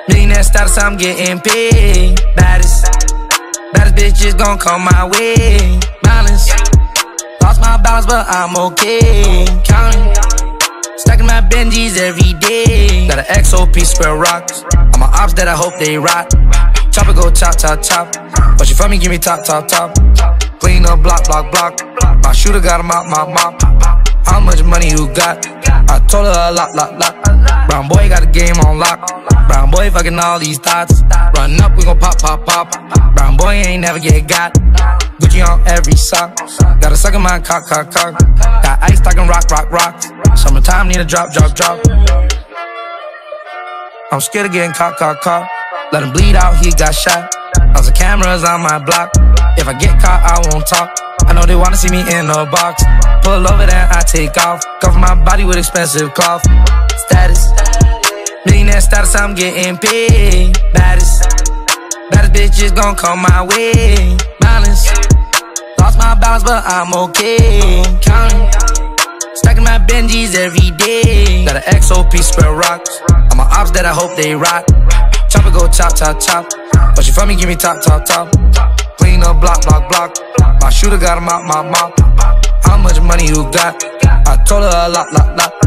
Millionaire status, I'm getting paid. Baddest bitches gon' come my way. Balance, lost my balance, but I'm okay. Counting, stacking my Benjis every day. Got an XOP square rocks. All my ops that I hope they rock. Chopper go chop, chop, chop. But you from me, give me top, top, top. Clean up, block, block, block. My shooter got a mop, mop, mop. How much money you got? I told her a lot, lot, lot. Brown boy got a game on lock. Brown boy fucking all these thoughts. Run up, we gon' pop, pop, pop. Brown boy ain't never get got. Gucci on every sock. Got a suck in my cock, cock, cock. Got ice stocking rock, rock, rock. Summertime need a drop, drop, drop. I'm scared of getting caught, caught, caught. Let him bleed out, he got shot. Lots of cameras on my block. If I get caught, I won't talk. I know they wanna see me in a box. Pull over, then I take off. Cover my body with expensive cloth. Status, millionaire status, I'm getting paid. Baddest bitches gon' come my way. Balance, lost my balance, but I'm okay. Counting, stacking my Benjis every day. Got an XOP square rocks. All my ops that I hope they rock. Chopper go chop, chop, chop. But you from me, give me top, top, top. Clean up, block, block, block. My shooter got a mop, mop, mop. How much money you got? I told her a lot, lot, lot.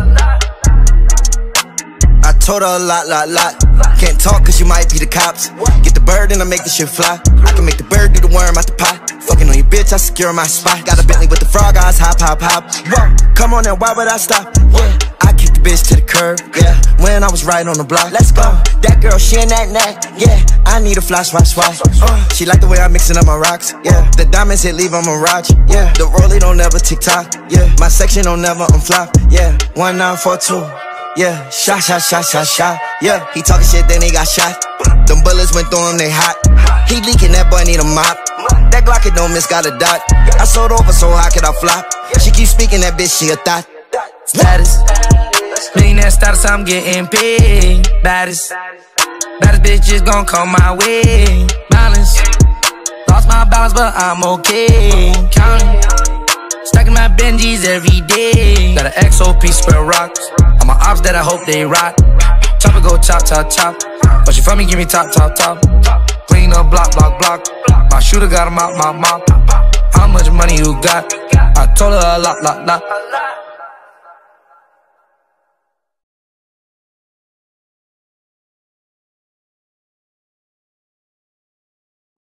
I told her a lot, lot, lot. Can't talk cause you might be the cops. Get the bird and I make the shit fly. I can make the bird do the worm out the pot. Fucking on your bitch, I secure my spot. Got a Bentley with the frog eyes, hop, hop, hop. Whoa, come on now, why would I stop? Yeah, I kicked the bitch to the curb. Yeah, when I was right on the block. Let's go. That girl, she in that neck. Yeah, I need a fly, swap, swap. She like the way I'm mixing up my rocks. Yeah, the diamonds hit, leave on mirage. Yeah, the rollie don't never tick tock. Yeah, my section don't never unflop. Yeah, 1942. Yeah, shot, shot, shot, shot, shot. Yeah, he talking shit, then he got shot. Them bullets went through him, they hot. He leaking, that boy need a mop. That Glock it don't miss, got a dot. I sold over, so how could I flop? She keep speaking, that bitch, she a thought. Status, millionaire status, I'm getting paid. Baddest bitches gon' come my way. Balance, lost my balance, but I'm okay. Counting, stacking my Benjis every day. Got an XOP square rocks. All my ops that I hope they rock. Chopper go chop, chop, chop. But you from me, give me top, top, top. Clean up, block, block, block. My shooter got a mop, mop, mop. How much money you got? I told her a lot, lot, lot.